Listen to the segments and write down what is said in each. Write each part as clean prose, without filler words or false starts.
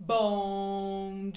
Bom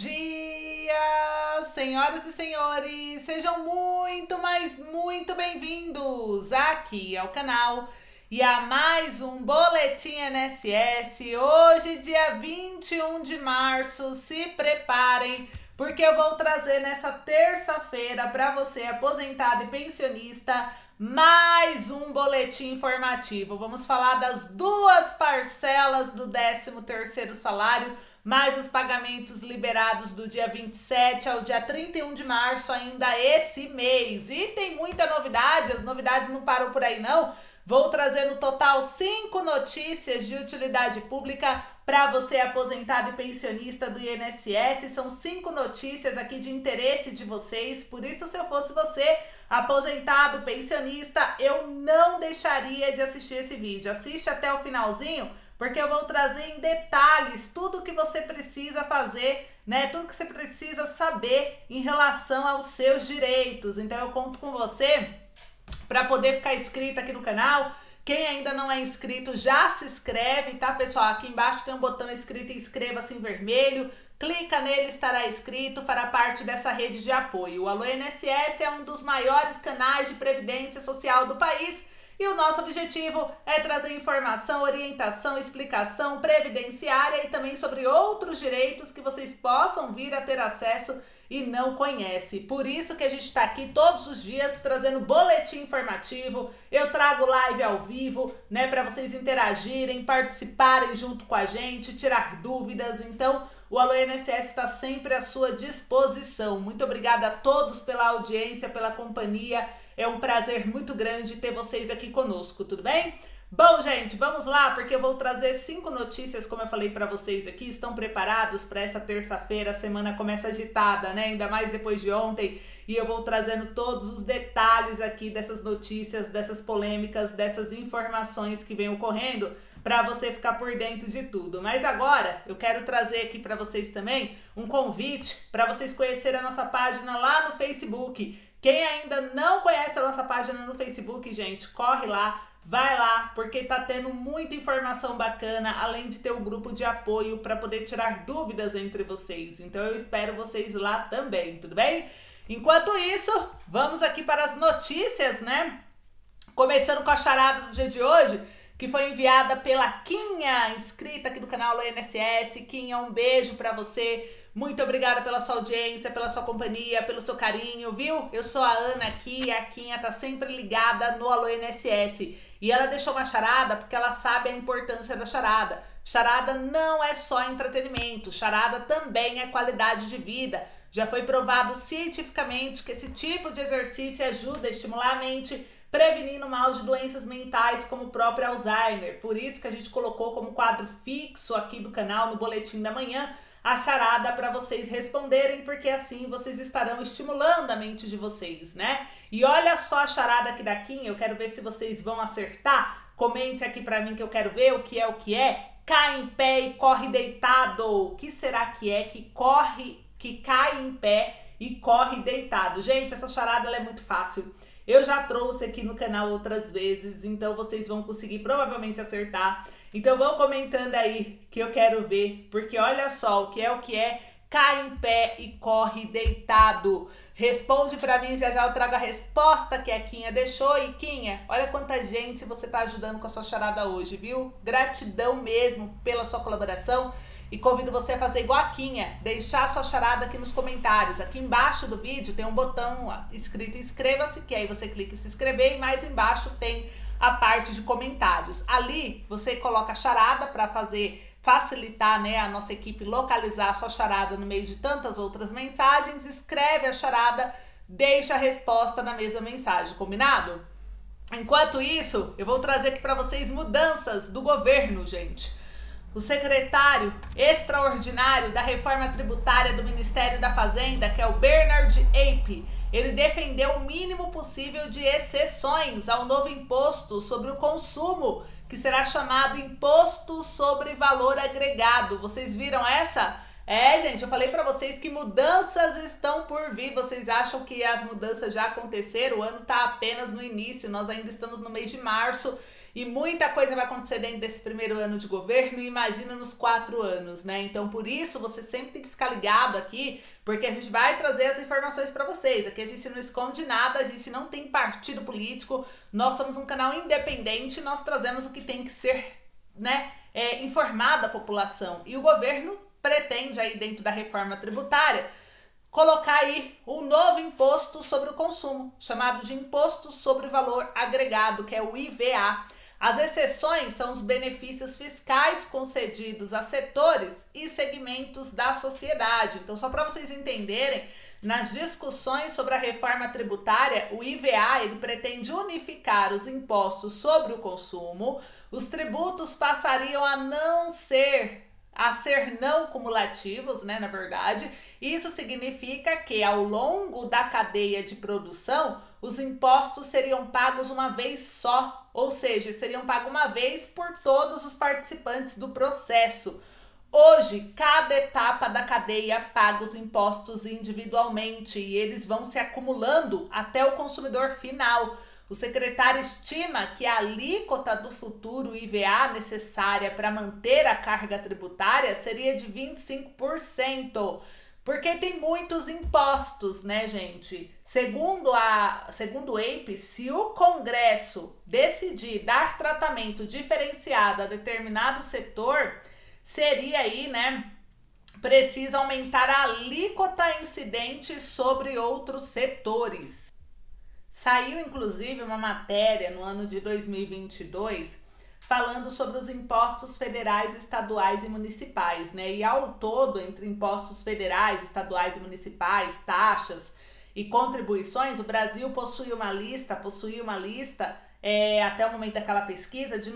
dia, senhoras e senhores, sejam muito, mas muito bem-vindos aqui ao canal e a mais um Boletim INSS. Hoje, dia 21 de março, se preparem, porque eu vou trazer nessa terça-feira para você, aposentado e pensionista, mais um boletim informativo. Vamos falar das duas parcelas do 13º salário, mais os pagamentos liberados do dia 27 ao dia 31 de março ainda esse mês. E tem muita novidade, as novidades não param por aí não. Vou trazer no total 5 notícias de utilidade pública para você aposentado e pensionista do INSS. São 5 notícias aqui de interesse de vocês, por isso se eu fosse você, aposentado, pensionista, eu não deixaria de assistir esse vídeo. Assiste até o finalzinho, porque eu vou trazer em detalhes tudo que você precisa fazer, né? Tudo que você precisa saber em relação aos seus direitos. Então eu conto com você para poder ficar inscrito aqui no canal. Quem ainda não é inscrito, já se inscreve, tá, pessoal? Aqui embaixo tem um botão escrito inscreva-se em vermelho. Clica nele, estará inscrito, fará parte dessa rede de apoio. O Alô INSS é um dos maiores canais de previdência social do país e o nosso objetivo é trazer informação, orientação, explicação previdenciária e também sobre outros direitos que vocês possam vir a ter acesso e não conhece. Por isso que a gente está aqui todos os dias trazendo boletim informativo. Eu trago live ao vivo, né, para vocês interagirem, participarem junto com a gente, tirar dúvidas. Então, o Alô INSS está sempre à sua disposição. Muito obrigada a todos pela audiência, pela companhia. É um prazer muito grande ter vocês aqui conosco, tudo bem? Bom, gente, vamos lá, porque eu vou trazer 5 notícias, como eu falei para vocês aqui. Estão preparados para essa terça-feira? A semana começa agitada, né? Ainda mais depois de ontem. E eu vou trazendo todos os detalhes aqui dessas notícias, dessas polêmicas, dessas informações que vêm ocorrendo, para você ficar por dentro de tudo. Mas agora eu quero trazer aqui para vocês também um convite para vocês conhecerem a nossa página lá no Facebook. Quem ainda não conhece a nossa página no Facebook, gente, corre lá. Vai lá, porque tá tendo muita informação bacana, além de ter um grupo de apoio para poder tirar dúvidas entre vocês. Então eu espero vocês lá também, tudo bem? Enquanto isso, vamos aqui para as notícias, né? Começando com a charada do dia de hoje, que foi enviada pela Quinha, inscrita aqui do canal do INSS. Quinha, um beijo para você. Muito obrigada pela sua audiência, pela sua companhia, pelo seu carinho, viu? Eu sou a Ana aqui e a Quinha tá sempre ligada no Alô INSS. E ela deixou uma charada porque ela sabe a importância da charada. Charada não é só entretenimento, charada também é qualidade de vida. Já foi provado cientificamente que esse tipo de exercício ajuda a estimular a mente, prevenindo mal de doenças mentais como o próprio Alzheimer. Por isso que a gente colocou como quadro fixo aqui do canal, no Boletim da Manhã, a charada para vocês responderem, porque assim vocês estarão estimulando a mente de vocês, né? E olha só a charada aqui da Quinha, eu quero ver se vocês vão acertar. Comente aqui para mim que eu quero ver o que é o que é. Cai em pé e corre deitado. O que será que é que cai em pé e corre deitado? Gente, essa charada ela é muito fácil. Eu já trouxe aqui no canal outras vezes, então vocês vão conseguir provavelmente acertar. Então vão comentando aí que eu quero ver, porque olha só o que é, cai em pé e corre deitado. Responde pra mim, já eu trago a resposta que a Quinha deixou. E Quinha, olha quanta gente você tá ajudando com a sua charada hoje, viu? Gratidão mesmo pela sua colaboração. E convido você a fazer igual a Quinha, deixar a sua charada aqui nos comentários. Aqui embaixo do vídeo tem um botão escrito inscreva-se, que aí você clica em se inscrever e mais embaixo tem a parte de comentários. Ali você coloca a charada para facilitar, né, a nossa equipe localizar a sua charada no meio de tantas outras mensagens. Escreve a charada, deixa a resposta na mesma mensagem, combinado? Enquanto isso, eu vou trazer aqui para vocês mudanças do governo, gente. O secretário extraordinário da reforma tributária do Ministério da Fazenda, que é o Bernard Ape, ele defendeu o mínimo possível de exceções ao novo imposto sobre o consumo, que será chamado Imposto sobre Valor Agregado. Vocês viram essa? Gente, eu falei para vocês que mudanças estão por vir. Vocês acham que as mudanças já aconteceram? O ano está apenas no início, nós ainda estamos no mês de março e muita coisa vai acontecer dentro desse primeiro ano de governo, e imagina nos 4 anos, né? Então, por isso, você sempre tem que ficar ligado aqui, porque a gente vai trazer as informações para vocês. Aqui a gente não esconde nada, a gente não tem partido político, nós somos um canal independente, nós trazemos o que tem que ser, né, informado à população. E o governo pretende aí, dentro da reforma tributária, colocar aí um novo imposto sobre o consumo, chamado de Imposto sobre Valor Agregado, que é o IVA. As exceções são os benefícios fiscais concedidos a setores e segmentos da sociedade. Então, só para vocês entenderem, nas discussões sobre a reforma tributária, o IVA ele pretende unificar os impostos sobre o consumo. Os tributos passariam a ser não cumulativos, né, na verdade. Isso significa que ao longo da cadeia de produção, os impostos seriam pagos uma vez só, ou seja, seriam pagos uma vez por todos os participantes do processo. Hoje, cada etapa da cadeia paga os impostos individualmente e eles vão se acumulando até o consumidor final. O secretário estima que a alíquota do futuro IVA necessária para manter a carga tributária seria de 25%, porque tem muitos impostos, né, gente? Segundo o EIP, se o Congresso decidir dar tratamento diferenciado a determinado setor, seria aí, né, precisa aumentar a alíquota incidente sobre outros setores. Saiu, inclusive, uma matéria no ano de 2022 falando sobre os impostos federais, estaduais e municipais, né? E ao todo, entre impostos federais, estaduais e municipais, taxas e contribuições, o Brasil possuía uma lista até o momento daquela pesquisa, de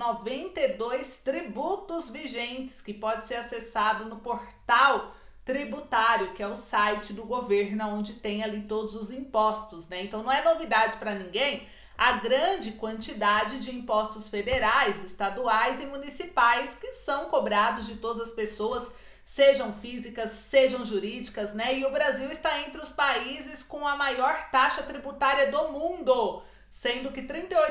92 tributos vigentes, que pode ser acessado no portal tributário, que é o site do governo, onde tem ali todos os impostos, né? Então não é novidade para ninguém a grande quantidade de impostos federais, estaduais e municipais que são cobrados de todas as pessoas, sejam físicas, sejam jurídicas, né? E o Brasil está entre os países com a maior taxa tributária do mundo, sendo que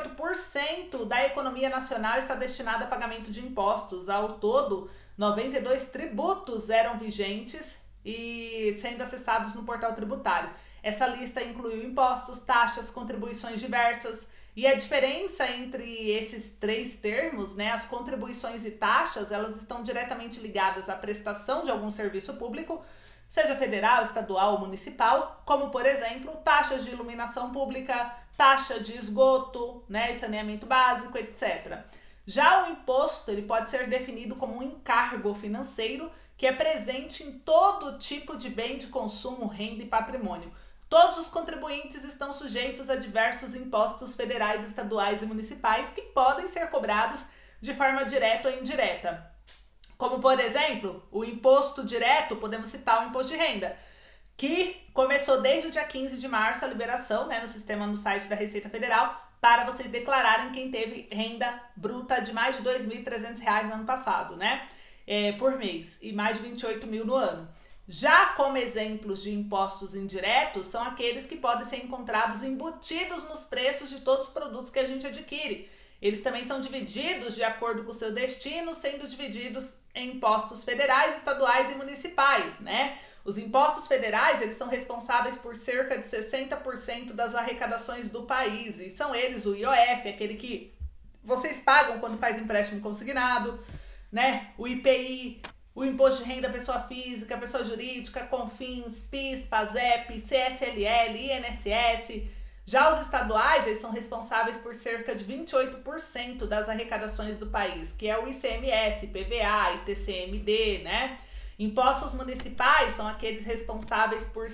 38% da economia nacional está destinada a pagamento de impostos. Ao todo, 92 tributos eram vigentes e sendo acessados no portal tributário. Essa lista incluiu impostos, taxas, contribuições diversas, e a diferença entre esses 3 termos, né, as contribuições e taxas, elas estão diretamente ligadas à prestação de algum serviço público, seja federal, estadual ou municipal, como, por exemplo, taxas de iluminação pública, taxa de esgoto, né, saneamento básico, etc. Já o imposto, ele pode ser definido como um encargo financeiro que é presente em todo tipo de bem de consumo, renda e patrimônio. Todos os contribuintes estão sujeitos a diversos impostos federais, estaduais e municipais que podem ser cobrados de forma direta ou indireta. Como, por exemplo, o imposto direto, podemos citar o imposto de renda, que começou desde o dia 15 de março a liberação, né, no site da Receita Federal, para vocês declararem quem teve renda bruta de mais de R$ 2.300 no ano passado, né, por mês, e mais de 28 mil no ano. Já como exemplos de impostos indiretos, são aqueles que podem ser encontrados embutidos nos preços de todos os produtos que a gente adquire. Eles também são divididos de acordo com o seu destino, sendo divididos em impostos federais, estaduais e municipais, né? Os impostos federais, eles são responsáveis por cerca de 60% das arrecadações do país. E são eles o IOF, aquele que vocês pagam quando faz empréstimo consignado, né? O IPI, o Imposto de Renda Pessoa Física, Pessoa Jurídica, CONFINS, PIS, PASEP, CSLL, INSS. Já os estaduais, eles são responsáveis por cerca de 28% das arrecadações do país, que é o ICMS, PVA, ITCMD, né? Impostos municipais são aqueles responsáveis por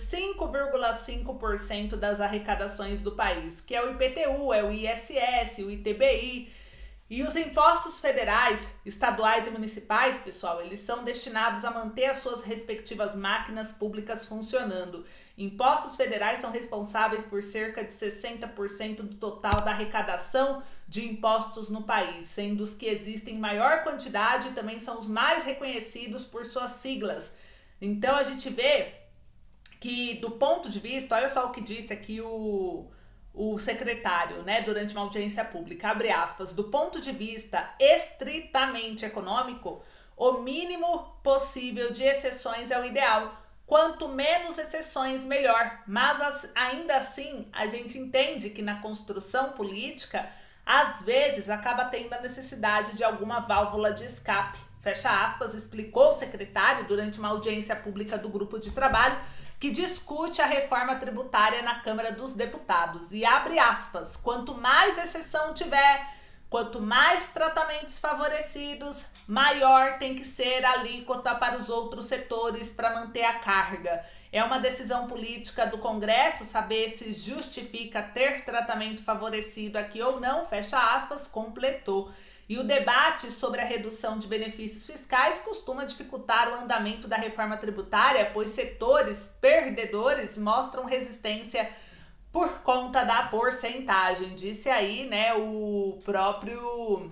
5,5% das arrecadações do país, que é o IPTU, é o ISS, o ITBI. E os impostos federais, estaduais e municipais, pessoal, eles são destinados a manter as suas respectivas máquinas públicas funcionando. Impostos federais são responsáveis por cerca de 60% do total da arrecadação de impostos no país, sendo os que existem em maior quantidade e também são os mais reconhecidos por suas siglas. Então a gente vê que, do ponto de vista, olha só o que disse aqui o o secretário, né, durante uma audiência pública, abre aspas, do ponto de vista estritamente econômico, o mínimo possível de exceções é o ideal. Quanto menos exceções, melhor. Mas ainda assim, a gente entende que na construção política, às vezes acaba tendo a necessidade de alguma válvula de escape. Fecha aspas, explicou o secretário durante uma audiência pública do grupo de trabalho que discute a reforma tributária na Câmara dos Deputados. E abre aspas, quanto mais exceção tiver, quanto mais tratamentos favorecidos, maior tem que ser a alíquota para os outros setores para manter a carga. É uma decisão política do Congresso saber se justifica ter tratamento favorecido aqui ou não, fecha aspas, completou. E o debate sobre a redução de benefícios fiscais costuma dificultar o andamento da reforma tributária, pois setores perdedores mostram resistência por conta da porcentagem, disse aí, né, o próprio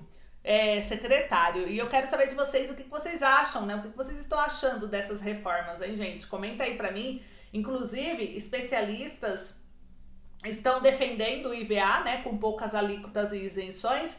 secretário. E eu quero saber de vocês o que vocês acham, né, o que vocês estão achando dessas reformas, hein, gente? Comenta aí pra mim. Inclusive, especialistas estão defendendo o IVA, né, com poucas alíquotas e isenções.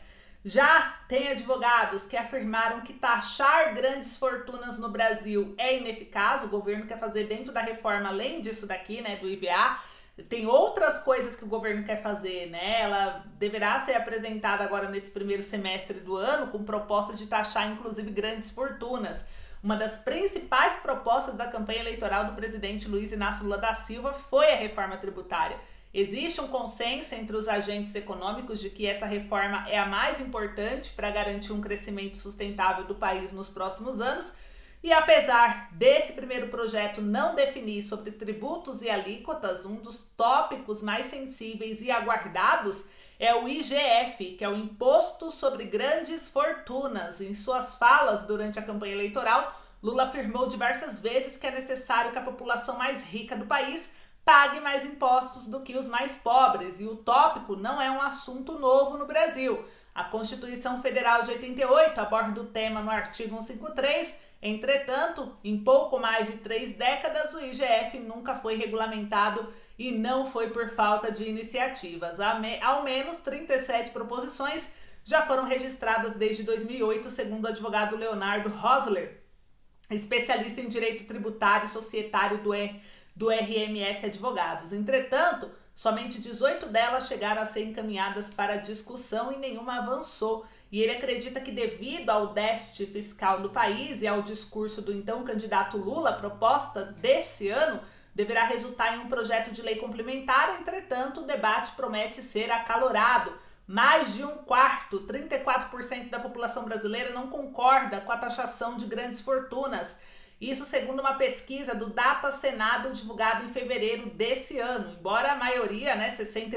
Já tem advogados que afirmaram que taxar grandes fortunas no Brasil é ineficaz. O governo quer fazer dentro da reforma, além disso daqui, né, do IVA, tem outras coisas que o governo quer fazer, né? Ela deverá ser apresentada agora nesse primeiro semestre do ano com propostas de taxar, inclusive, grandes fortunas. Uma das principais propostas da campanha eleitoral do presidente Luiz Inácio Lula da Silva foi a reforma tributária. Existe um consenso entre os agentes econômicos de que essa reforma é a mais importante para garantir um crescimento sustentável do país nos próximos anos. E apesar desse primeiro projeto não definir sobre tributos e alíquotas, um dos tópicos mais sensíveis e aguardados é o IGF, que é o Imposto sobre Grandes Fortunas. Em suas falas durante a campanha eleitoral, Lula afirmou diversas vezes que é necessário que a população mais rica do país pague mais impostos do que os mais pobres, e o tópico não é um assunto novo no Brasil. A Constituição Federal de 88 aborda o tema no artigo 153, entretanto, em pouco mais de 3 décadas, o IGF nunca foi regulamentado e não foi por falta de iniciativas. Ao menos 37 proposições já foram registradas desde 2008, segundo o advogado Leonardo Rosler, especialista em direito tributário e societário do RMS Advogados. Entretanto, somente 18 delas chegaram a ser encaminhadas para discussão e nenhuma avançou. E ele acredita que, devido ao déficit fiscal do país e ao discurso do então candidato Lula, a proposta desse ano deverá resultar em um projeto de lei complementar. Entretanto, o debate promete ser acalorado. Mais de um quarto, 34% da população brasileira não concorda com a taxação de grandes fortunas. Isso segundo uma pesquisa do Data Senado divulgada em fevereiro desse ano. Embora a maioria, né,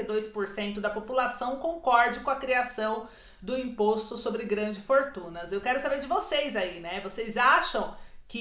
62% da população, concorde com a criação do imposto sobre grandes fortunas. Eu quero saber de vocês aí, né? Vocês acham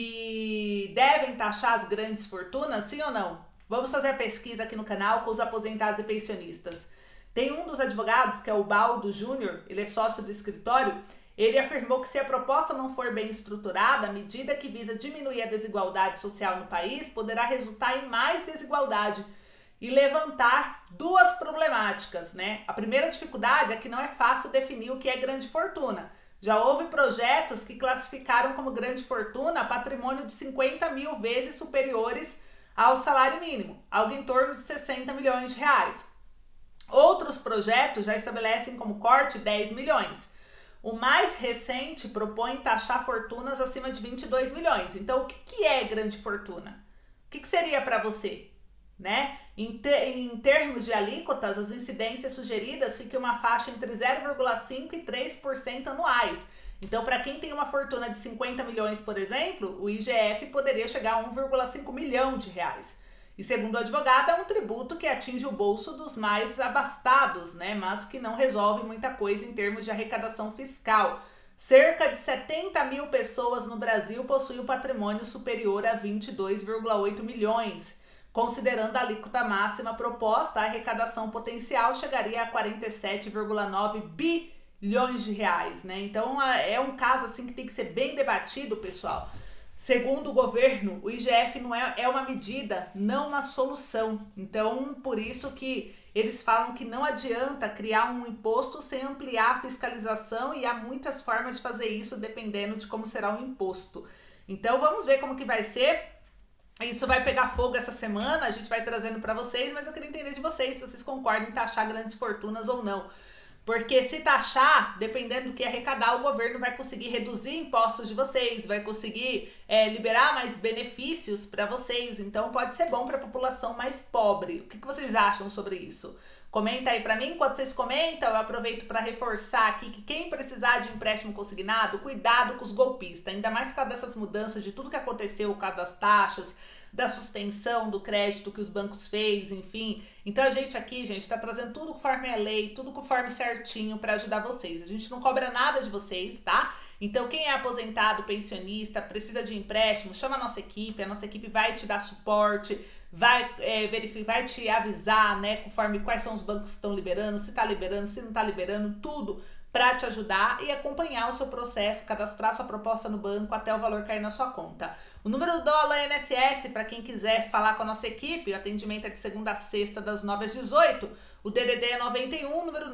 que devem taxar as grandes fortunas, sim ou não? Vamos fazer a pesquisa aqui no canal com os aposentados e pensionistas. Tem um dos advogados, que é o Baldo Júnior, ele é sócio do escritório. Ele afirmou que, se a proposta não for bem estruturada, a medida que visa diminuir a desigualdade social no país poderá resultar em mais desigualdade e levantar duas problemáticas, né? A primeira dificuldade é que não é fácil definir o que é grande fortuna. Já houve projetos que classificaram como grande fortuna patrimônio de 50 mil vezes superiores ao salário mínimo, algo em torno de 60 milhões de reais. Outros projetos já estabelecem como corte 10 milhões. O mais recente propõe taxar fortunas acima de 22 milhões. Então, o que é grande fortuna? O que seria para você? Né? Em termos de alíquotas, as incidências sugeridas ficam uma faixa entre 0,5% e 3% anuais. Então, para quem tem uma fortuna de 50 milhões, por exemplo, o IGF poderia chegar a 1,5 milhão de reais. E segundo o advogado, é um tributo que atinge o bolso dos mais abastados, né? Mas que não resolve muita coisa em termos de arrecadação fiscal. Cerca de 70 mil pessoas no Brasil possuem um patrimônio superior a 22,8 milhões. Considerando a alíquota máxima proposta, a arrecadação potencial chegaria a 47,9 bilhões de reais, né? Então é um caso assim que tem que ser bem debatido, pessoal. Segundo o governo, o IGF não é uma medida, não uma solução. Então, por isso que eles falam que não adianta criar um imposto sem ampliar a fiscalização e há muitas formas de fazer isso dependendo de como será o imposto. Então vamos ver como que vai ser. Isso vai pegar fogo essa semana, a gente vai trazendo para vocês, mas eu queria entender de vocês se vocês concordam em taxar grandes fortunas ou não. Porque se taxar, dependendo do que arrecadar, o governo vai conseguir reduzir impostos de vocês, vai conseguir liberar mais benefícios para vocês. Então pode ser bom para a população mais pobre. O que vocês acham sobre isso? Comenta aí para mim. Enquanto vocês comentam, eu aproveito para reforçar aqui que quem precisar de empréstimo consignado, cuidado com os golpistas. Ainda mais por causa dessas mudanças, de tudo que aconteceu por causa das taxas, da suspensão do crédito que os bancos fez, enfim. Então a gente aqui, gente, tá trazendo tudo conforme a lei, tudo conforme certinho para ajudar vocês. A gente não cobra nada de vocês, tá? Então quem é aposentado, pensionista, precisa de empréstimo, chama a nossa equipe vai te dar suporte, vai verificar, vai te avisar, né, conforme quais são os bancos que estão liberando, se tá liberando, se não tá liberando, tudo para te ajudar e acompanhar o seu processo, cadastrar sua proposta no banco até o valor cair na sua conta. O número do Alô INSS, para quem quiser falar com a nossa equipe, o atendimento é de segunda a sexta, das 9 às 18. O DDD é 91, número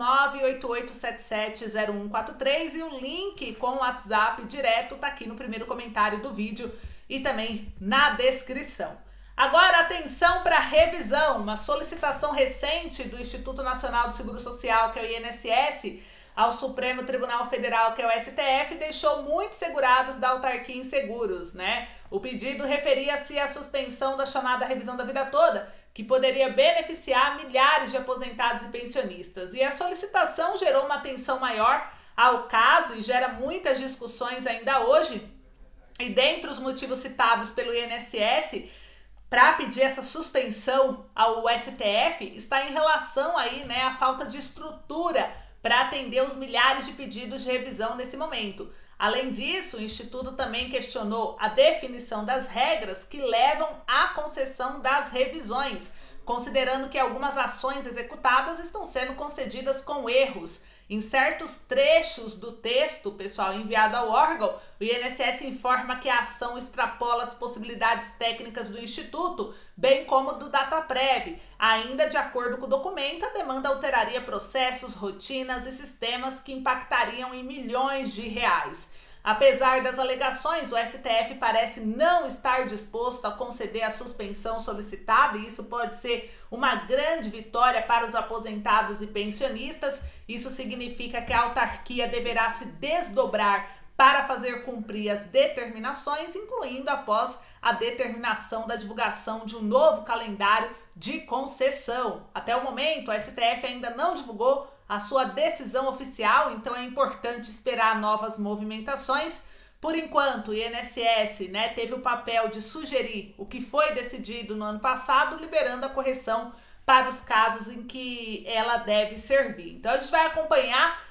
988770143 e o link com o WhatsApp direto tá aqui no primeiro comentário do vídeo e também na descrição. Agora, atenção para revisão. Uma solicitação recente do Instituto Nacional do Seguro Social, que é o INSS, ao Supremo Tribunal Federal, que é o STF, deixou muitos segurados da autarquia inseguros, né? O pedido referia-se à suspensão da chamada revisão da vida toda, que poderia beneficiar milhares de aposentados e pensionistas. E a solicitação gerou uma atenção maior ao caso e gera muitas discussões ainda hoje. E dentre os motivos citados pelo INSS para pedir essa suspensão ao STF está em relação aí, né, à falta de estrutura para atender os milhares de pedidos de revisão nesse momento. Além disso, o Instituto também questionou a definição das regras que levam à concessão das revisões, considerando que algumas ações executadas estão sendo concedidas com erros. Em certos trechos do texto, pessoal, enviado ao órgão, o INSS informa que a ação extrapola as possibilidades técnicas do Instituto, bem como do DataPrev. Ainda de acordo com o documento, a demanda alteraria processos, rotinas e sistemas que impactariam em milhões de reais. Apesar das alegações, o STF parece não estar disposto a conceder a suspensão solicitada e isso pode ser uma grande vitória para os aposentados e pensionistas. Isso significa que a autarquia deverá se desdobrar para fazer cumprir as determinações, incluindo após a determinação da divulgação de um novo calendário de concessão. Até o momento, o STF ainda não divulgou a sua decisão oficial, então é importante esperar novas movimentações. Por enquanto, o INSS, né, teve o papel de sugerir o que foi decidido no ano passado, liberando a correção para os casos em que ela deve servir. Então a gente vai acompanhar,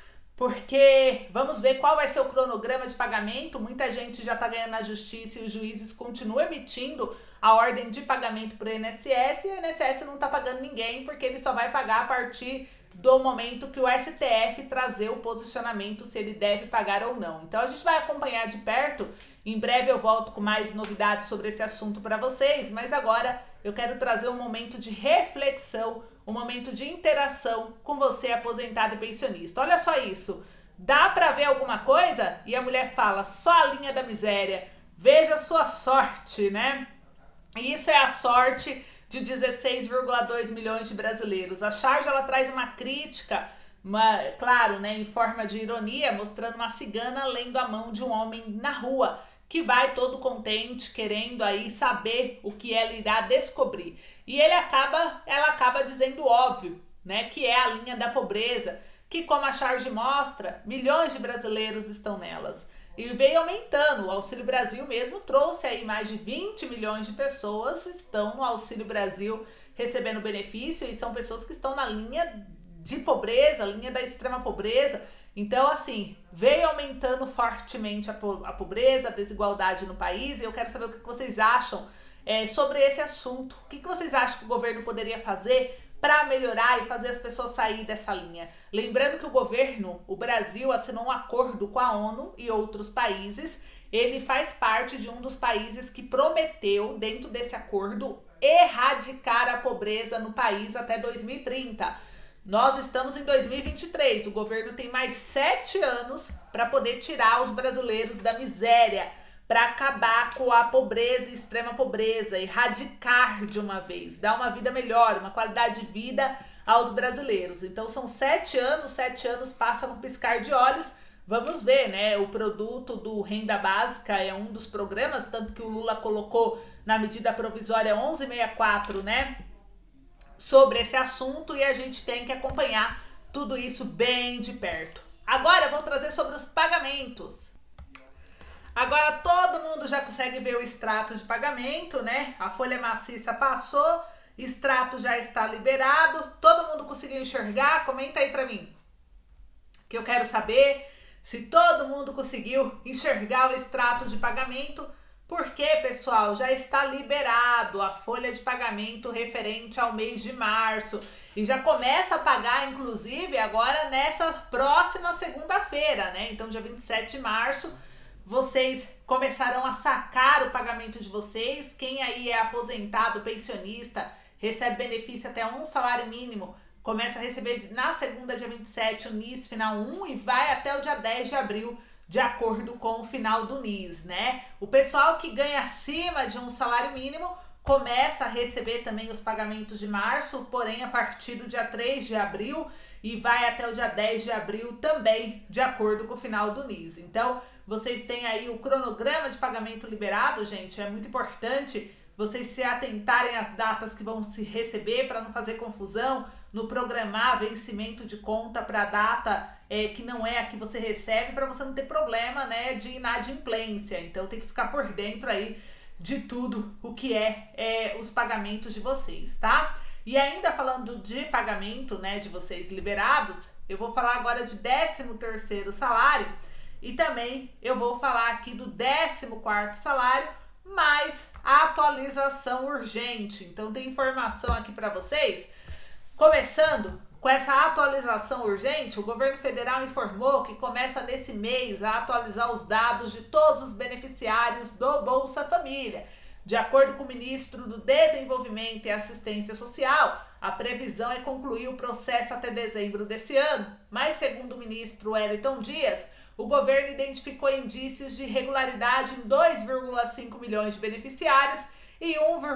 porque vamos ver qual vai ser o cronograma de pagamento. Muita gente já está ganhando na justiça e os juízes continuam emitindo a ordem de pagamento para o INSS e o INSS não está pagando ninguém, porque ele só vai pagar a partir do momento que o STF trazer o posicionamento se ele deve pagar ou não. Então a gente vai acompanhar de perto. Em breve eu volto com mais novidades sobre esse assunto para vocês, mas agora eu quero trazer um momento de reflexão, um momento de interação com você aposentado e pensionista. Olha só isso. Dá para ver alguma coisa? E a mulher fala: só a linha da miséria. Veja a sua sorte, né? E isso é a sorte de 16,2 milhões de brasileiros. A charge ela traz uma crítica, claro, né, em forma de ironia, mostrando uma cigana lendo a mão de um homem na rua, que vai todo contente, querendo aí saber o que ela irá descobrir. E ela acaba dizendo o óbvio, né, que é a linha da pobreza, que como a charge mostra, milhões de brasileiros estão nelas. E veio aumentando. O Auxílio Brasil mesmo trouxe aí mais de 20 milhões de pessoas estão no Auxílio Brasil recebendo benefício e são pessoas que estão na linha de pobreza, linha da extrema pobreza. Então, assim, veio aumentando fortemente a pobreza, a desigualdade no país e eu quero saber o que vocês acham sobre esse assunto. O que vocês acham que o governo poderia fazer para melhorar e fazer as pessoas sair dessa linha? Lembrando que o Brasil assinou um acordo com a ONU e outros países. Ele faz parte de um dos países que prometeu, dentro desse acordo, erradicar a pobreza no país até 2030. Nós estamos em 2023, o governo tem mais 7 anos para poder tirar os brasileiros da miséria, para acabar com a pobreza e extrema pobreza, erradicar de uma vez, dar uma vida melhor, uma qualidade de vida aos brasileiros. Então são 7 anos, 7 anos passa no piscar de olhos. Vamos ver, né? O produto do Renda Básica é um dos programas, tanto que o Lula colocou na medida provisória 1164, né? Sobre esse assunto, e a gente tem que acompanhar tudo isso bem de perto. Agora eu vou trazer sobre os pagamentos. Agora todo mundo já consegue ver o extrato de pagamento, né? A folha maciça passou, extrato já está liberado. Todo mundo conseguiu enxergar? Comenta aí pra mim, que eu quero saber se todo mundo conseguiu enxergar o extrato de pagamento. Porque, pessoal, já está liberado a folha de pagamento referente ao mês de março. E já começa a pagar, inclusive, agora nessa próxima segunda-feira, né? Então, dia 27 de março, vocês começarão a sacar o pagamento de vocês. Quem aí é aposentado, pensionista, recebe benefício até um salário mínimo, começa a receber na segunda, dia 27, o NIS final 1 e vai até o dia 10 de abril, de acordo com o final do NIS, né? O pessoal que ganha acima de um salário mínimo começa a receber também os pagamentos de março, porém a partir do dia 3 de abril e vai até o dia 10 de abril também, de acordo com o final do NIS. Então, vocês têm aí o cronograma de pagamento liberado, gente, é muito importante vocês se atentarem às datas que vão se receber para não fazer confusão, no programar vencimento de conta para a data que não é a que você recebe, para você não ter problema, né, de inadimplência. Então tem que ficar por dentro aí de tudo o que é os pagamentos de vocês, tá? E ainda falando de pagamento, né, de vocês liberados, eu vou falar agora de 13º salário e também eu vou falar aqui do 14º salário, mais a atualização urgente. Então tem informação aqui para vocês. Começando com essa atualização urgente, o governo federal informou que começa nesse mês a atualizar os dados de todos os beneficiários do Bolsa Família. De acordo com o ministro do Desenvolvimento e Assistência Social, a previsão é concluir o processo até dezembro desse ano, mas segundo o ministro Wellington Dias, o governo identificou indícios de irregularidade em 2,5 milhões de beneficiários e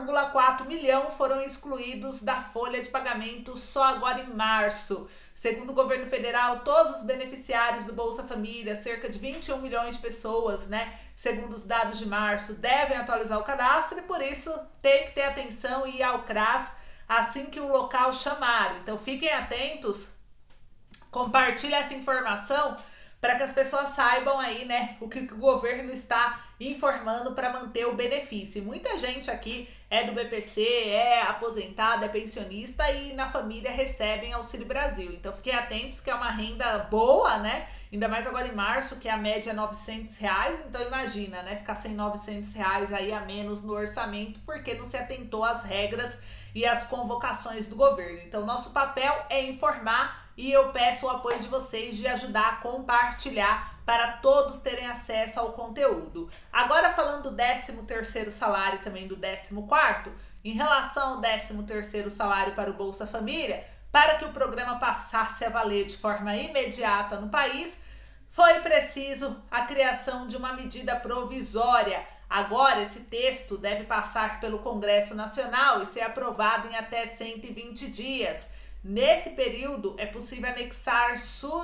1,4 milhão foram excluídos da folha de pagamento só agora em março. Segundo o governo federal, todos os beneficiários do Bolsa Família, cerca de 21 milhões de pessoas, né, segundo os dados de março, devem atualizar o cadastro e por isso tem que ter atenção e ir ao CRAS assim que o local chamar. Então fiquem atentos, compartilhe essa informação para que as pessoas saibam aí, né, o que o governo está informando para manter o benefício. E muita gente aqui é do BPC, é aposentado, é pensionista e na família recebem Auxílio Brasil. Então fiquem atentos que é uma renda boa, né? Ainda mais agora em março, que a média é R$900. Então imagina, né, ficar sem R$900 aí a menos no orçamento porque não se atentou às regras e às convocações do governo. Então nosso papel é informar e eu peço o apoio de vocês de ajudar a compartilhar para todos terem acesso ao conteúdo. Agora falando do 13º salário e também do 14º, em relação ao 13º salário para o Bolsa Família, para que o programa passasse a valer de forma imediata no país, foi preciso a criação de uma medida provisória. Agora esse texto deve passar pelo Congresso Nacional e ser aprovado em até 120 dias. Nesse período, é possível anexar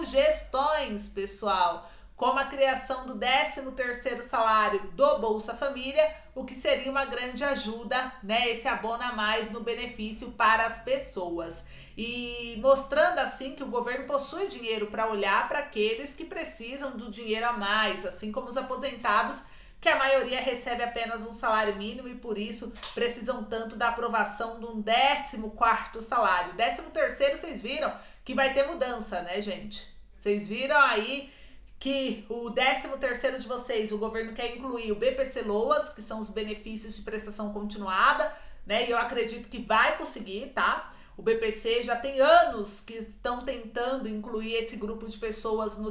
sugestões, pessoal, como a criação do 13º salário do Bolsa Família, o que seria uma grande ajuda, né? Esse abono a mais no benefício para as pessoas. E mostrando assim que o governo possui dinheiro para olhar para aqueles que precisam do dinheiro a mais, assim como os aposentados, que a maioria recebe apenas um salário mínimo e por isso precisam tanto da aprovação de um 14º salário. 13º, vocês viram que vai ter mudança, né, gente? Vocês viram aí que o 13º de vocês, o governo quer incluir o BPC Loas, que são os benefícios de prestação continuada, né? E eu acredito que vai conseguir, tá? O BPC já tem anos que estão tentando incluir esse grupo de pessoas no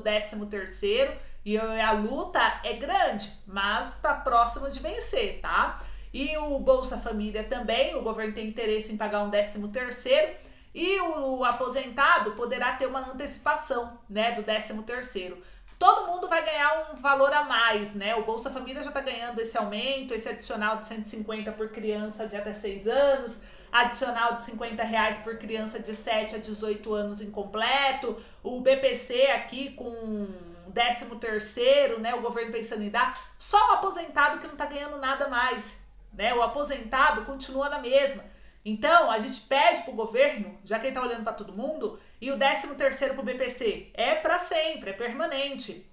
13º e a luta é grande, mas está próximo de vencer, tá? E o Bolsa Família também, o governo tem interesse em pagar um 13º E o aposentado poderá ter uma antecipação, né, do 13º. Todo mundo vai ganhar um valor a mais, né? O Bolsa Família já está ganhando esse aumento, esse adicional de 150 por criança de até 6 anos, adicional de R$50 por criança de 7 a 18 anos incompleto, o BPC aqui com 13º, né? O governo pensando em dar, só o aposentado que não está ganhando nada mais, né? O aposentado continua na mesma. Então, a gente pede pro governo, já que ele tá olhando para todo mundo, e o 13º pro BPC é para sempre, é permanente.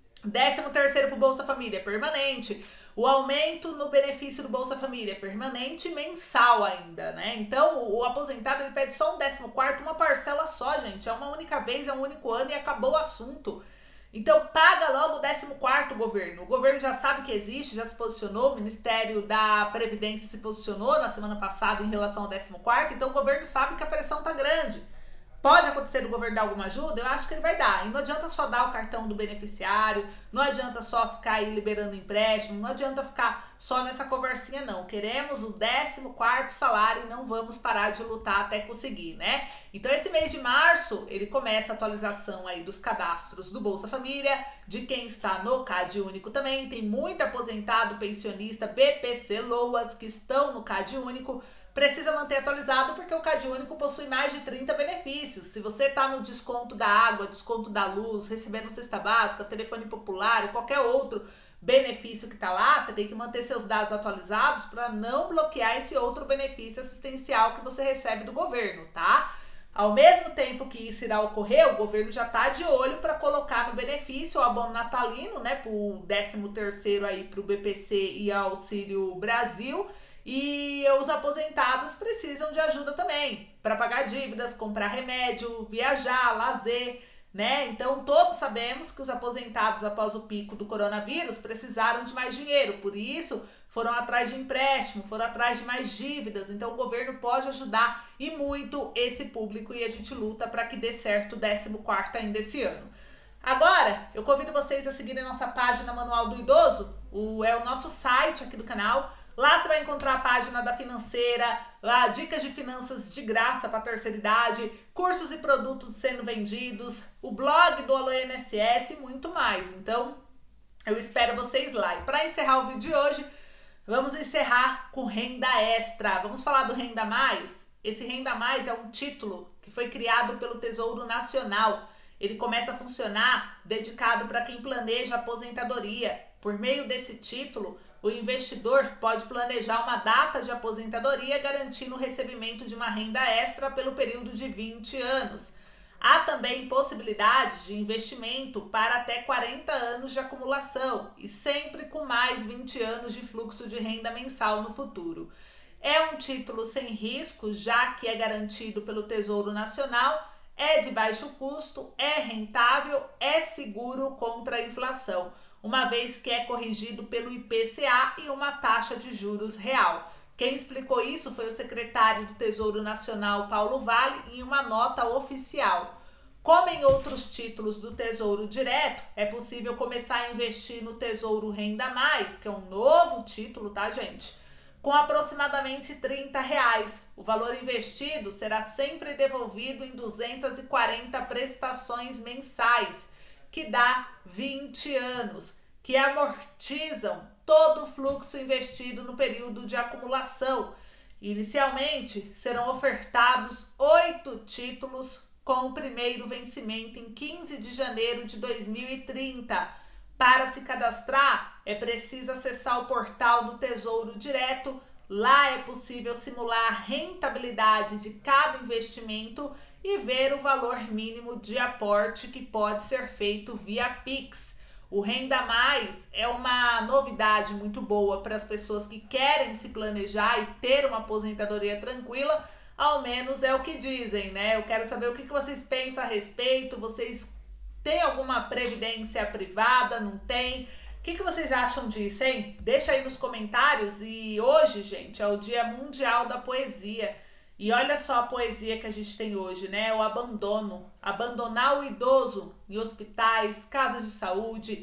13º pro Bolsa Família é permanente. O aumento no benefício do Bolsa Família é permanente e mensal ainda, né? Então, o aposentado ele pede só um 14º, uma parcela só, gente. É uma única vez, é um único ano e acabou o assunto. Então paga logo o 14º governo. O governo já sabe que existe, já se posicionou, o Ministério da Previdência se posicionou na semana passada em relação ao 14º, então o governo sabe que a pressão tá grande. Pode acontecer do governo dar alguma ajuda? Eu acho que ele vai dar. E não adianta só dar o cartão do beneficiário, não adianta só ficar aí liberando empréstimo, não adianta ficar só nessa conversinha não. Queremos o 14º salário e não vamos parar de lutar até conseguir, né? Então esse mês de março, ele começa a atualização aí dos cadastros do Bolsa Família, de quem está no CAD Único também. Tem muito aposentado, pensionista, BPC, LOAS que estão no CAD Único. Precisa manter atualizado porque o CAD Único possui mais de 30 benefícios. Se você está no desconto da água, desconto da luz, recebendo cesta básica, telefone popular ou qualquer outro benefício que está lá, você tem que manter seus dados atualizados para não bloquear esse outro benefício assistencial que você recebe do governo, tá? Ao mesmo tempo que isso irá ocorrer, o governo já está de olho para colocar no benefício o abono natalino, né, para o 13º aí para o BPC e Auxílio Brasil. E os aposentados precisam de ajuda também para pagar dívidas, comprar remédio, viajar, lazer, né? Então todos sabemos que os aposentados após o pico do coronavírus precisaram de mais dinheiro, por isso foram atrás de empréstimo, foram atrás de mais dívidas. Então o governo pode ajudar e muito esse público e a gente luta para que dê certo o 14º ainda esse ano. Agora, eu convido vocês a seguirem a nossa página Manual do Idoso, é o nosso site aqui do canal. Lá você vai encontrar a página da Financeira, lá dicas de finanças de graça para a terceira idade, cursos e produtos sendo vendidos, o blog do Alô INSS e muito mais. Então, eu espero vocês lá. E para encerrar o vídeo de hoje, vamos encerrar com Renda Extra. Vamos falar do Renda Mais? Esse Renda Mais é um título que foi criado pelo Tesouro Nacional. Ele começa a funcionar dedicado para quem planeja aposentadoria. Por meio desse título, o investidor pode planejar uma data de aposentadoria garantindo o recebimento de uma renda extra pelo período de 20 anos. Há também possibilidade de investimento para até 40 anos de acumulação e sempre com mais 20 anos de fluxo de renda mensal no futuro. É um título sem risco, já que é garantido pelo Tesouro Nacional, é de baixo custo, é rentável, é seguro contra a inflação, uma vez que é corrigido pelo IPCA e uma taxa de juros real. Quem explicou isso foi o secretário do Tesouro Nacional, Paulo Vale, em uma nota oficial. Como em outros títulos do Tesouro Direto, é possível começar a investir no Tesouro Renda Mais, que é um novo título, tá, gente? Com aproximadamente R$30. O valor investido será sempre devolvido em 240 prestações mensais, que dá 20 anos, que amortizam todo o fluxo investido no período de acumulação. Inicialmente, serão ofertados 8 títulos com o primeiro vencimento em 15 de janeiro de 2030. Para se cadastrar, é preciso acessar o portal do Tesouro Direto. Lá é possível simular a rentabilidade de cada investimento e ver o valor mínimo de aporte que pode ser feito via Pix. O Renda Mais é uma novidade muito boa para as pessoas que querem se planejar e ter uma aposentadoria tranquila, ao menos é o que dizem, né? Eu quero saber o que vocês pensam a respeito. Vocês têm alguma previdência privada? Não tem? O que vocês acham disso, hein? Deixa aí nos comentários. E hoje, gente, é o Dia Mundial da Poesia. E olha só a poesia que a gente tem hoje, né? O abandono. Abandonar o idoso em hospitais, casas de saúde.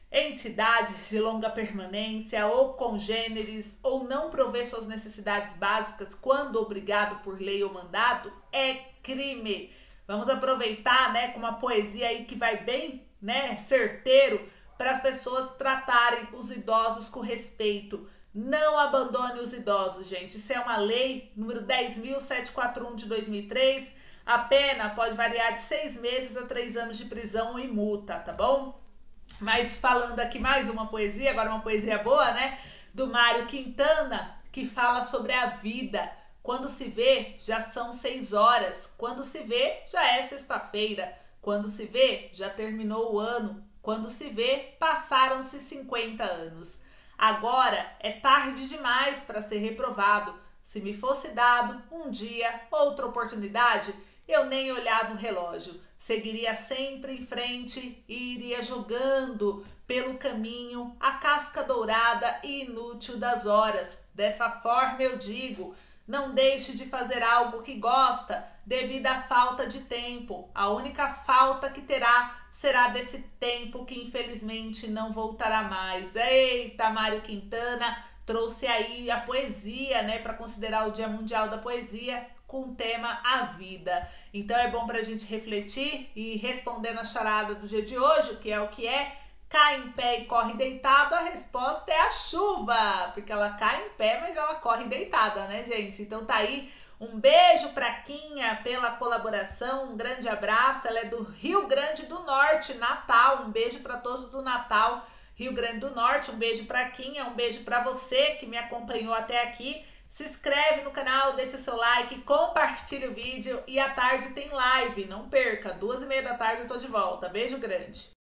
entidades de longa permanência ou congêneres ou não prover suas necessidades básicas quando obrigado por lei ou mandato é crime. Vamos aproveitar, né, com uma poesia aí que vai bem, né, certeiro para as pessoas tratarem os idosos com respeito. Não abandone os idosos, gente. Isso é uma lei número 10.741 de 2003. A pena pode variar de 6 meses a 3 anos de prisão e multa, tá bom? Mas falando aqui mais uma poesia, agora uma poesia boa, né? Do Mário Quintana, que fala sobre a vida. Quando se vê, já são 6 horas. Quando se vê, já é sexta-feira. Quando se vê, já terminou o ano. Quando se vê, passaram-se 50 anos. Agora é tarde demais para ser reprovado. Se me fosse dado um dia, outra oportunidade, eu nem olhava o relógio. Seguiria sempre em frente e iria jogando pelo caminho a casca dourada e inútil das horas. Dessa forma eu digo, não deixe de fazer algo que gosta devido à falta de tempo. A única falta que terá será desse tempo que infelizmente não voltará mais. Eita, Mário Quintana trouxe aí a poesia, né, para considerar o Dia Mundial da Poesia com o tema A Vida. Então é bom para a gente refletir e responder na charada do dia de hoje, que é, cai em pé e corre deitado, a resposta é a chuva, porque ela cai em pé, mas ela corre deitada, né, gente? Então tá aí, um beijo pra Quinha pela colaboração, um grande abraço, ela é do Rio Grande do Norte, Natal, um beijo para todos do Natal, Rio Grande do Norte, um beijo pra Quinha, um beijo para você que me acompanhou até aqui. Se inscreve no canal, deixa seu like, compartilha o vídeo e à tarde tem live, não perca, 2h30 da tarde eu tô de volta. Beijo grande!